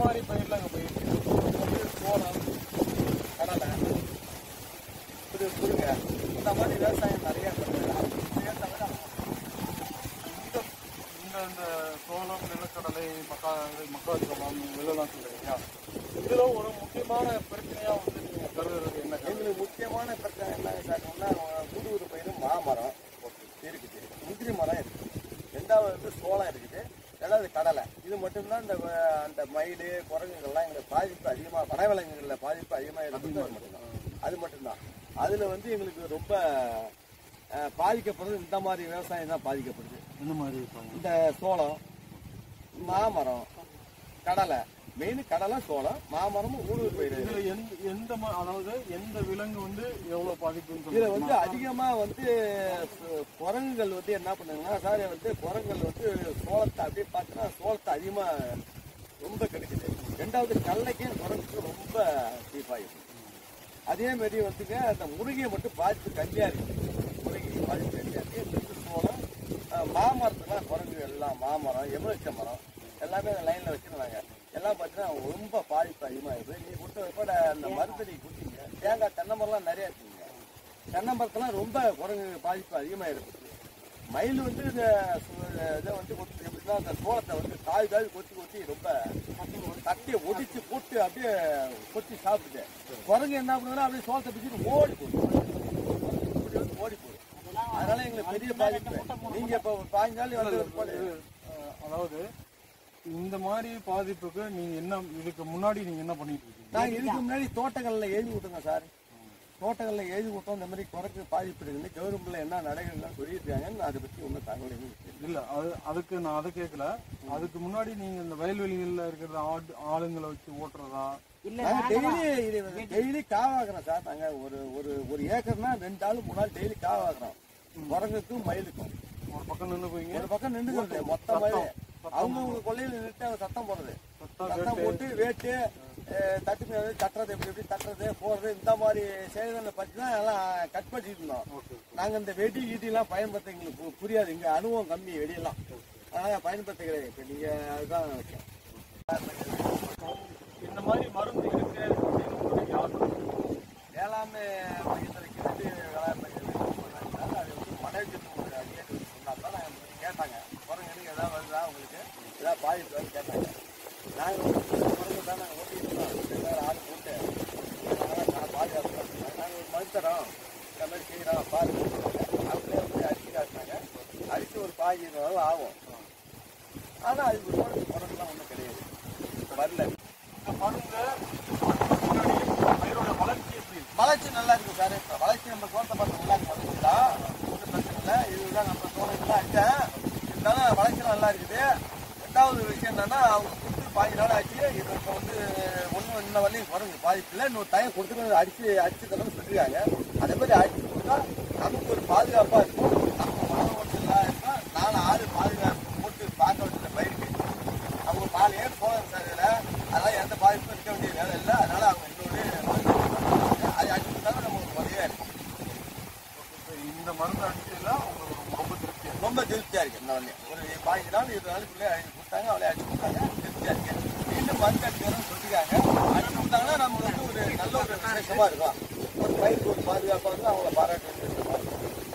மாதிரி பயிரெலாம் அங்கே போயிருக்கு? சோளம், கடலை, குருங்க, இந்த மாதிரி விவசாயம் நிறையா பண்ணுறாங்க. இந்த சோளம், நிலக்கடலை, மக்காச்சோளம் இதெல்லாம் சொல்றீங்க. இதில் ஒரு முக்கியமான பிரச்சனையாக வந்து நீங்கள் கருதுறது என்ன? எங்களுக்கு முக்கியமான பிரச்சனை என்ன சார்னா, கூடுதல் பயிர் மாமரம் இருக்குது, முந்திரி மரம் இருக்குது, ரெண்டாவது வந்து சோளம் இருக்குது, ரெண்டாவது கடலை. இது மட்டும்தான் அந்த மயில் குரங்குகள்லாம் எங்களுக்கு பாதிப்பு அதிகமாக, வனவிலங்குகளில் பாதிப்பு அதிகமாக இருக்குது. அது மட்டும்தான். அதில் வந்து எங்களுக்கு ரொம்ப பாதிக்கப்படுறது இந்த மாதிரி விவசாயம் தான் பாதிக்கப்படுது. இந்த மாதிரி இந்த சோளம், மாமரம், கடலை, மெயின் கடலை, சோளம், மாமரமும் ஊடுருவி பயிர். இதில் எந்த அதாவது எந்த விலங்கு வந்து எவ்வளோ பாதிப்பு? இதில் வந்து அதிகமாக வந்து குரங்குகள் வந்து என்ன பண்ணுங்கன்னா சார், வந்து குரங்குகள் வந்து சோளத்தை அப்படியே பார்த்தீங்கன்னா சோளத்தை அதிகமாக ரொம்ப கிடைக்குது. ரெண்டாவது கடலைக்கும் குரங்குக்கு ரொம்ப சீப்பாகிடுது. அதே மாதிரி வந்துங்க அந்த முருகையை மட்டும் பாதிப்பு கம்மியாக இருக்குது. முருகை பாதிப்பு கம்மியாக இருக்குது. சோளம், மாமரத்துலாம் குரங்கு எல்லாம் மாமரம், எலுமிச்சை மரம் எல்லாமே லைனில் வச்சுருந்தாங்க. எல்லாம் பார்த்தீங்கன்னா ரொம்ப பாதிப்பு அதிகமாக இருக்குது. நீங்கள் கொடுத்த கூட அந்த மருந்து நீங்கள் கொடுத்தீங்க. தேங்காய், தென்னை மரம்லாம் நிறையா இருக்குங்க. தென்னை மரத்தெல்லாம் ரொம்ப குரங்கு பாதிப்பு அதிகமாக இருக்குது. மயில் வந்து இதை வந்து எப்படின்னா அந்த சோளத்தை வந்து காய் கொத்தி ரொம்ப தட்டியை ஒடிச்சு போட்டு அப்படியே கொத்தி சாப்பிடுது. குரங்கு என்ன பண்ணுதுன்னா அப்படியே சோளத்தை பிடிச்சிட்டு ஓடி போகுது. அதனால எங்களுக்கு பெரிய பாதிப்பு. நீங்க இப்போ 5 நாள் வந்து அதாவது இந்த மாதிரி பாதிப்புக்கு நீங்க என்ன இதுக்கு முன்னாடி நீங்க என்ன பண்ணிட்டு இருக்கீங்க? நாங்க இதுக்கு முன்னாடி தோட்டங்களில் எழுதி விட்டுங்க சார். தோட்டங்களில் எழுதி விட்டோம் இந்த மாதிரி குறைக்கு பாதிப்பு இருக்குன்னு கவர்மெண்ட்ல என்ன நடைகள்லாம் சொல்லியிருக்காங்கன்னு அதை பற்றி ஒன்றும் தகவல் இல்லை. அதுக்கு நான் அதை கேட்கல. அதுக்கு முன்னாடி நீங்க இந்த வயல்வெளிகளில் இருக்கிற ஆளுங்களை வச்சு ஓட்டுறதா? Daily காவாக்குறோம் sir. நாங்க ஒரு ஏக்கர்னா 2 ஆள் 3 ஆள் டெய்லி காவாக்குறோம். குரங்குக்கும் மயிலுக்கும் ஒரு பக்கம் நின்று போய் ஒரு பக்கம் நின்றுக்கிறது. மொத்த மயில் அவங்க கொள்ளையில் நின்றுட்டு அவங்க சத்தம் போடுறது. சத்தம் போட்டு வேட்டு தட்டு தட்டுறது, எப்படி தட்டுறது போறது, இந்த மாதிரி செயல்களை பற்றி தான் எல்லாம் கட் பண்ணிட்டு இருந்தோம். நாங்கள் இந்த வெடி கீட்டிலாம் பயன்படுத்த எங்களுக்கு புரியாது. இங்கே அனுபவம் கம்மி வெடியெல்லாம், அதனால பயன்படுத்த கிடையாது. இப்போ நீங்கள் அதுதான் இந்த மாதிரி மருந்து இருக்கு வேளாண்மை மையத்தில் கிணறு வேளாண் மையத்தில் அது வந்து மனைவிக்கு சொன்னால் தான் நாங்கள் கேட்டாங்க. குரங்கு எதாவது வருதா உங்களுக்கு ஏதாவது பாதிப்பு கேட்டாங்க. நாங்கள் குரங்கு தான் நாங்கள் ஓட்டிட்டு இருக்கோம். ஆள் போட்டு நான் பாதுகாப்பு நாங்கள் ஒரு மருத்துவம் இந்த மாதிரி செய்கிறோம் பாருங்க. அவங்களே வந்து அரிசி காட்டினாங்க. அரிசி ஒரு 15 ரூபா ஆகும். ஆனால் அதுக்கு குரங்குலாம் ஒன்றும் கிடையாது, வரல. இந்த மருந்து பயிரோட வளர்ச்சி எப்படி? வளர்ச்சி நல்லா இருக்குது சார். இப்போ வளர்ச்சி நம்ம தோட்டத்தை பார்த்து நல்லா இருக்குங்களா? ஒன்றும் பிரச்சனை இல்லை. இதுதான் நம்ம தோட்டத்தில் அடித்தேன். இருந்தாலும் வளர்ச்சி நல்லா இருக்குது. ரெண்டாவது விஷயம் என்னன்னா, அவங்க கொடுத்து 15 நாள் ஆச்சு. இது இப்போ வந்து ஒன்றும் இன்ன வரலையும் குறைஞ்சி பாதிப்பு இல்லை. இன்னொரு டைம் கொடுத்துட்டு அடிச்சு தரணும்னு சொல்லியிருக்காங்க. அதே மாதிரி அடிச்சு கொடுத்தா நமக்கு ஒரு பாதுகாப்பாக இருக்கும். நம்ம மனம் ஒன்றும் இல்லாமல் 4 ஆள் பாதுகாப்பு போட்டு பார்க்க வேண்டிய பயிருக்கு அவங்க 4 ஏர் போகிறாங்க சார். இதில் அதெல்லாம் எந்த பாதிப்பும் இருக்க வேண்டிய வேலை இல்லை. அதனால அவங்க இன்னொரு அது அடிச்சு கொடுத்தாலும் நமக்கு உதவியாக இருக்கும். இந்த மருந்து அடிச்சதுலாம் ரொம்ப திருப்தியாக இருக்குது. இந்த வந்து ஒரு 15 நாள் 20 நாளுக்குள்ளே அடிச்சு கொடுத்தாங்க. அவளே அடிச்சு கொடுத்தாங்க. திருப்தியாக இருக்குது. மீண்டும் மருந்து அடிக்கிறோம்னு சொல்லியிருக்காங்க. அடிச்சு கொடுத்தாங்கன்னா நமக்கு வந்து ஒரு நல்ல ஒரு விசேஷமாக இருக்கும். ஒரு பயிருக்கு ஒரு பாதுகாப்பாக இருந்தால் அவங்கள பாராட்டு விசேஷமாக இருக்கும்.